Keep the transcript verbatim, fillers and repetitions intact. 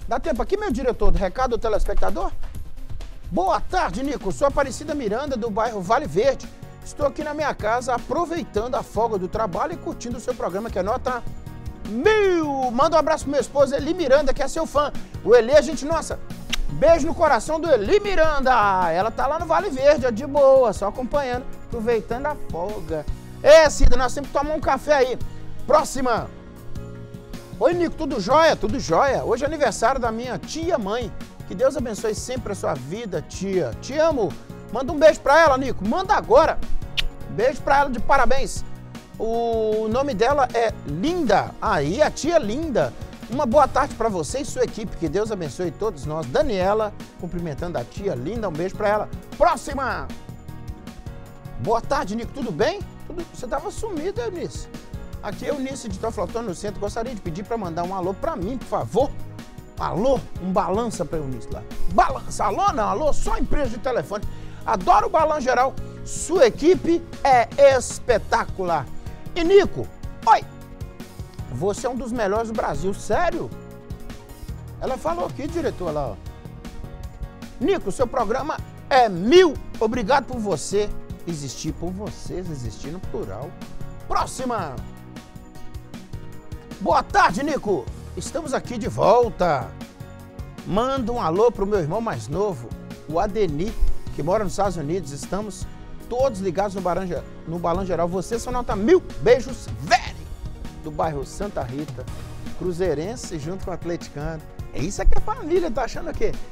Dá tempo aqui, meu diretor, do recado do telespectador? Boa tarde, Nico. Sou Aparecida Miranda, do bairro Vale Verde. Estou aqui na minha casa, aproveitando a folga do trabalho e curtindo o seu programa, que é nota mil. Manda um abraço pro meu esposo, Eli Miranda, que é seu fã. O Eli, a gente, nossa, beijo no coração do Eli Miranda. Ela tá lá no Vale Verde, ó, de boa, só acompanhando, aproveitando a folga. É, Cida, nós sempre tomamos um café aí. Próxima. Oi, Nico, tudo jóia? Tudo jóia. Hoje é aniversário da minha tia-mãe. Que Deus abençoe sempre a sua vida, tia. Te amo. Manda um beijo pra ela, Nico. Manda agora. Beijo pra ela de parabéns. O nome dela é Linda. Aí, a tia Linda. Uma boa tarde pra você e sua equipe. Que Deus abençoe todos nós. Daniela, cumprimentando a tia Linda. Um beijo pra ela. Próxima. Boa tarde, Nico. Tudo bem? Tudo... Você tava sumido, Eunice. Aqui é Eunice de Toflotone, no centro. Gostaria de pedir para mandar um alô para mim, por favor. Alô, um balança para Eunice lá. Balança, alô não, alô, só empresa de telefone. Adoro o balanço geral. Sua equipe é espetacular. E Nico, oi, você é um dos melhores do Brasil, sério? Ela falou aqui, diretor, lá, ó. Nico, seu programa é mil. Obrigado por você existir, por vocês existir no plural. Próxima. Boa tarde, Nico. Estamos aqui de volta. Manda um alô pro meu irmão mais novo, o Adeni, que mora nos Estados Unidos. Estamos todos ligados no, Baranja, no Balão Geral. Vocês são nota mil. Beijos, velho, do bairro Santa Rita, cruzeirense junto com o atleticano. É isso aqui é família, tá achando o quê?